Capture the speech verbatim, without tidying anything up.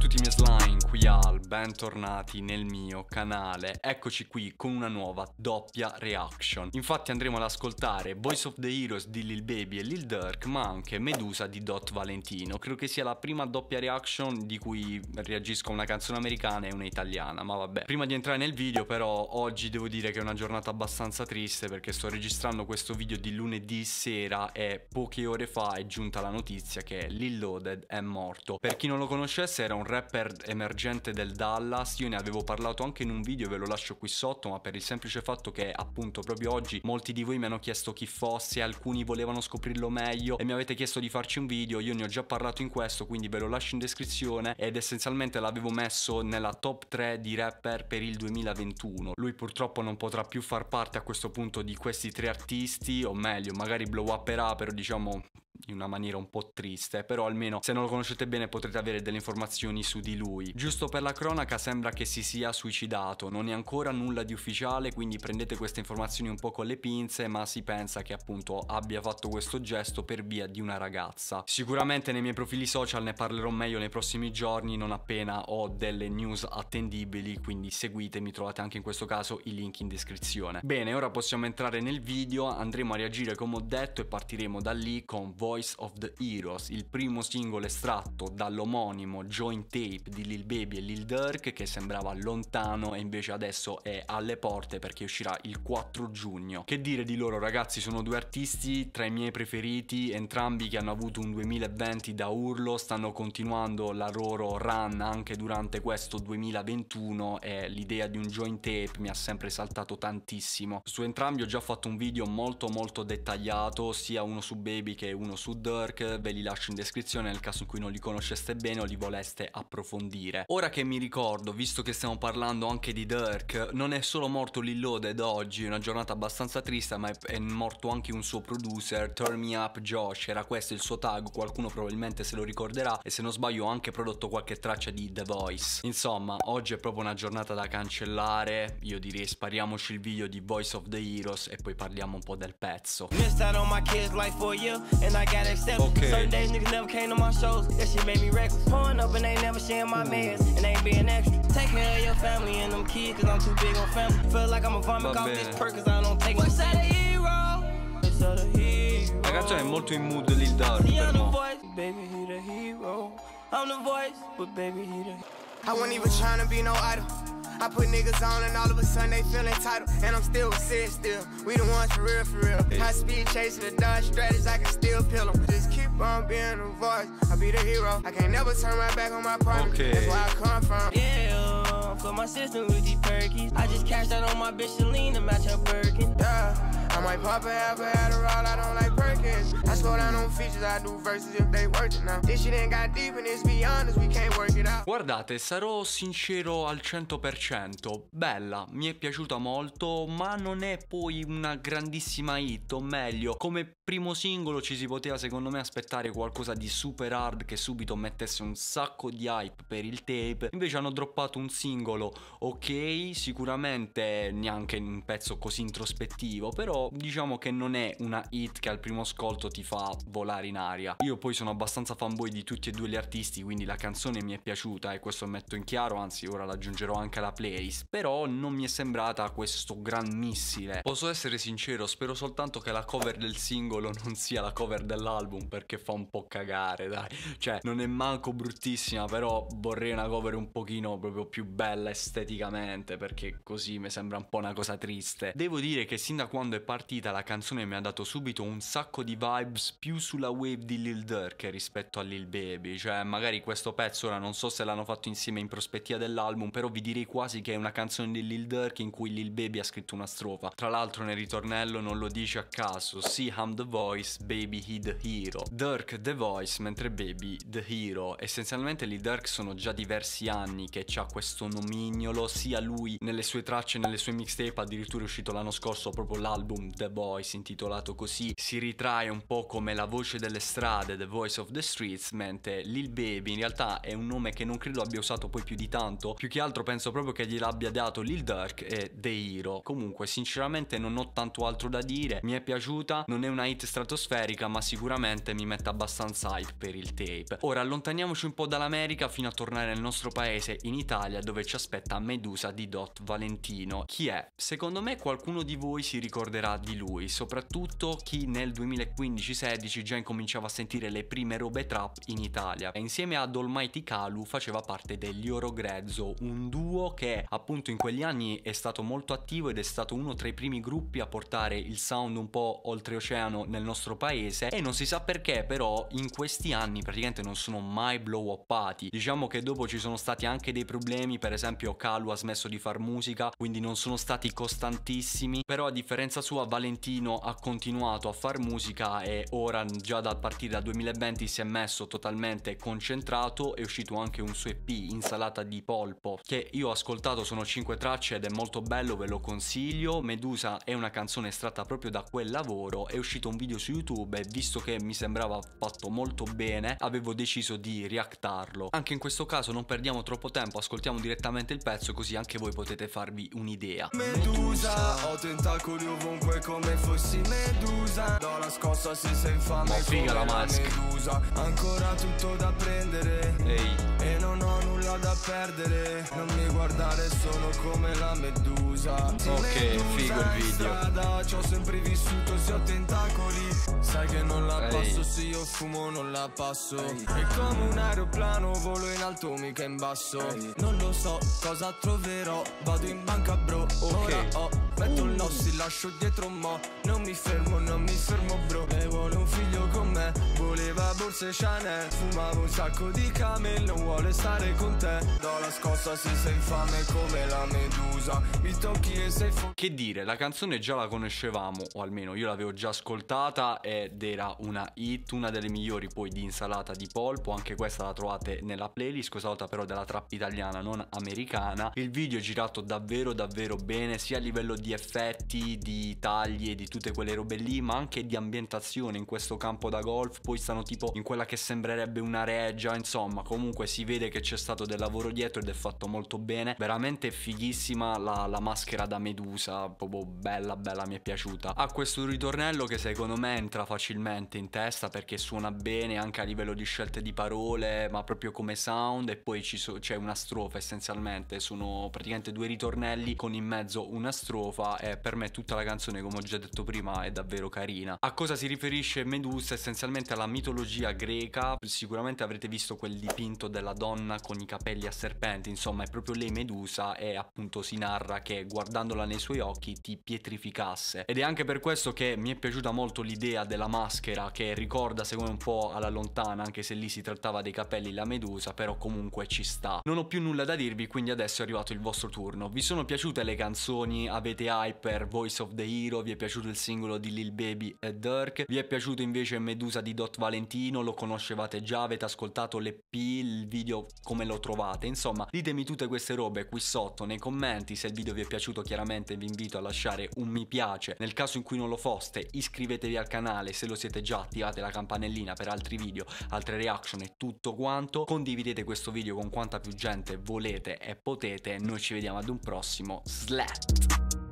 tutti i miei slime, qui Al, bentornati nel mio canale. Eccoci qui con una nuova doppia reaction. Infatti andremo ad ascoltare Voice of the Heroes di Lil Baby e Lil Durk, ma anche Medusa di Dot Valentino. Credo che sia la prima doppia reaction di cui reagisco a una canzone americana e una italiana, ma vabbè. Prima di entrare nel video però, oggi devo dire che è una giornata abbastanza triste perché sto registrando questo video di lunedì sera e poche ore fa è giunta la notizia che Lil Loaded è morto. Per chi non lo conoscesse, era un rapper emergente del Dallas. Io ne avevo parlato anche in un video, ve lo lascio qui sotto, ma per il semplice fatto che appunto proprio oggi molti di voi mi hanno chiesto chi fosse, alcuni volevano scoprirlo meglio e mi avete chiesto di farci un video. Io ne ho già parlato in questo, quindi ve lo lascio in descrizione, ed essenzialmente l'avevo messo nella top tre di rapper per il duemilaventuno. Lui purtroppo non potrà più far parte a questo punto di questi tre artisti, o meglio magari blow upperà, però diciamo in una maniera un po' triste, però almeno se non lo conoscete bene potrete avere delle informazioni su di lui. Giusto per la cronaca, sembra che si sia suicidato, non è ancora nulla di ufficiale, quindi prendete queste informazioni un po' con le pinze, ma si pensa che appunto abbia fatto questo gesto per via di una ragazza. Sicuramente nei miei profili social ne parlerò meglio nei prossimi giorni, non appena ho delle news attendibili, quindi seguitemi, trovate anche in questo caso i link in descrizione. Bene, ora possiamo entrare nel video, andremo a reagire come ho detto e partiremo da lì con Voice of the Heroes, il primo singolo estratto dall'omonimo joint tape di Lil Baby e Lil Durk, che sembrava lontano e invece adesso è alle porte perché uscirà il quattro giugno. Che dire di loro, ragazzi? Sono due artisti tra i miei preferiti, entrambi che hanno avuto un duemilaventi da urlo, stanno continuando la loro run anche durante questo duemilaventuno e l'idea di un joint tape mi ha sempre saltato tantissimo. Su entrambi ho già fatto un video molto molto dettagliato, sia uno su Baby che uno su Durk, ve li lascio in descrizione nel caso in cui non li conosceste bene o li voleste approfondire. Ora che mi ricordo, visto che stiamo parlando anche di Durk, non è solo morto Lil Loaded oggi, è una giornata abbastanza triste, ma è morto anche un suo producer, Turn Me Up Josh, era questo il suo tag, qualcuno probabilmente se lo ricorderà, e se non sbaglio ha anche prodotto qualche traccia di The Voice. Insomma, oggi è proprio una giornata da cancellare, io direi spariamoci il video di Voice of the Heroes e poi parliamo un po' del pezzo. Okay. Certain days niggas never came to my shows. That shit made me reckless. Pouring up and they never sharing my meds and ain't being extra. Take care of your family and them kids, cause I'm too big on family. Feel like I'm a vomit off this perk, cause I don't take Voice of the hero. Voice of the hero. La canzone è molto in mood Lil Durk per mo. Baby, he the hero. I'm the voice, but baby, he the I wasn't even trying to be no idol. I put niggas on and all of a sudden they feel entitled. And I'm still sick still. We the ones for real, for real. High speed chasing the Dodge strategies, I can still peel them. Just keep on being the voice, I'll be the hero. I can't never turn my back on my promise. Okay. That's where I come from. Yeah, for my system with these perkies. I just cashed out on my bitch Celine to match her Birkin. Yeah, I might pop a half a Adderall, I don't like Perkins. I slow down on features, I do verses if they worth it now. This shit ain't got deep and it's beyond us, we can't work it out. Guardate, sarò sincero al cento per cento. Bella, mi è piaciuta molto, ma non è poi una grandissima hit, o meglio, come primo singolo ci si poteva secondo me aspettare qualcosa di super hard che subito mettesse un sacco di hype per il tape. Invece hanno droppato un singolo ok, sicuramente neanche un pezzo così introspettivo, però diciamo che non è una hit che al primo ascolto ti fa volare in aria. Io poi sono abbastanza fanboy di tutti e due gli artisti, quindi la canzone mi è piaciuta e questo lo metto in chiaro, anzi ora la aggiungerò anche alla playlist, però non mi è sembrata questo gran missile. Posso essere sincero, spero soltanto che la cover del singolo non sia la cover dell'album, perché fa un po' cagare, dai. Cioè non è manco bruttissima, però vorrei una cover un pochino proprio più bella esteticamente, perché così mi sembra un po' una cosa triste. Devo dire che sin da quando è partita la canzone mi ha dato subito un sacco di vibes più sulla wave di Lil Durk rispetto a Lil Baby. Cioè magari questo pezzo, ora non so se l'hanno fatto insieme in prospettiva dell'album, però vi direi quasi che è una canzone di Lil Durk in cui Lil Baby ha scritto una strofa. Tra l'altro nel ritornello non lo dice a caso: See I'm the voice, baby he the hero. Durk the voice, mentre Baby the hero. Essenzialmente Lil Durk sono già diversi anni che c'ha questo nomignolo, sia lui nelle sue tracce, nelle sue mixtape, addirittura è uscito l'anno scorso proprio l'album album The Voice, intitolato così, si ritrae un po' come la voce delle strade, The Voice of the Streets, mentre Lil Baby in realtà è un nome che non credo abbia usato poi più di tanto, più che altro penso proprio che gliel'abbia dato Lil Durk e The Hero. Comunque sinceramente non ho tanto altro da dire, mi è piaciuta, non è una hit stratosferica ma sicuramente mi mette abbastanza hype per il tape. Ora allontaniamoci un po' dall'America fino a tornare nel nostro paese, in Italia, dove ci aspetta Medusa di Dot Valentino. Chi è? Secondo me qualcuno di voi si ricorderà di lui, soprattutto chi nel duemilaquindici sedici già incominciava a sentire le prime robe trap in Italia. E insieme ad Almighty Kalu faceva parte degli Oro Grezzo, un duo che appunto in quegli anni è stato molto attivo ed è stato uno tra i primi gruppi a portare il sound un po' oltreoceano nel nostro paese, e non si sa perché però in questi anni praticamente non sono mai blow uppati. Diciamo che dopo ci sono stati anche dei problemi, per esempio Kalu ha smesso di far musica, quindi non sono stati costantissimi, però a differenza sua Valentino ha continuato a far musica e ora già da partire dal duemilaventi si è messo totalmente concentrato. È uscito anche un suo E P, Insalata di polpo, che io ho ascoltato, sono cinque tracce ed è molto bello, ve lo consiglio. Medusa è una canzone estratta proprio da quel lavoro, è uscito un video su YouTube e visto che mi sembrava fatto molto bene avevo deciso di reactarlo. Anche in questo caso non perdiamo troppo tempo, ascoltiamo direttamente il pezzo così anche voi potete farvi un'idea. Medusa, ho tentacoli ovunque come fossi Medusa, do la scossa se sei infame Ma figa la mask. Medusa, ancora tutto da prendere. Ehi. E non ho nulla da perdere, non mi guardare, sono come la Medusa. Ok, figo il video. Strada, ci ho sempre vissuto, se ho tentacoli, sai che non la Ehi. passo, se io fumo non la passo. Ehi. È come un aeroplano, volo in alto mica in basso. Ehi. Non lo so cosa troverò, vado in banca bro. Ora Ok. ho, metto il nossi, lascio dietro mo. Non mi fermo, non mi fermo bro. E vuole un figlio con me, voleva borse Chanel, fumavo un sacco di camel, non vuole stare con te. Do la scossa se sei infame come la Medusa, mi tocchi e sei fu- Che dire, la canzone già la conoscevamo, o almeno io l'avevo già ascoltata ed era una hit, una delle migliori poi di Insalata di polpo. Anche questa la trovate nella playlist, questa volta però della trap italiana, non americana. Il video è girato davvero davvero bene, sia a livello di effetti, di tagli e di tutte quelle robe lì, ma anche di ambientazione in questo campo da golf. Poi stanno tipo in quella che sembrerebbe una reggia, insomma comunque si vede che c'è stato del lavoro dietro ed è fatto molto bene. Veramente fighissima la, la maschera da Medusa, proprio bella bella, mi è piaciuta. Ha questo ritornello che secondo me entra facilmente in testa perché suona bene anche a livello di scelte di parole, ma proprio come sound. E poi ci so, c'è una strofa, essenzialmente sono praticamente due ritornelli con in mezzo una strofa, e per me tutta la canzone, come ho già detto prima, è davvero carina. A cosa si riferisce Medusa? Essenzialmente alla mitologia greca. Sicuramente avrete visto quel dipinto della donna con i capelli a serpenti, insomma è proprio lei Medusa, e appunto si narra che guardandola nei suoi occhi ti pietrificasse. Ed è anche per questo che mi è piaciuta molto l'idea della maschera, che ricorda secondo me un po' alla lontana, anche se lì si trattava dei capelli la Medusa, però comunque ci sta. Non ho più nulla da dirvi, quindi adesso è arrivato il vostro turno. Vi sono piaciute le canzoni? Avete hype per Voice of the Hero? Vi è piaciuto il singolo di Lil Baby e Durk? Vi è piaciuto invece Medusa di Dot Valentino? Lo conoscevate già? Avete ascoltato l'E P? Il video come lo trovate? Insomma ditemi tutte queste robe qui sotto nei commenti. Se il video vi è piaciuto chiaramente vi invito a lasciare un mi piace, nel caso in cui non lo foste iscrivetevi al canale, se lo siete già attivate la campanellina per altri video, altre reaction e tutto quanto. Condividete questo video con quanta più gente volete e potete. Noi ci vediamo ad un prossimo Slat.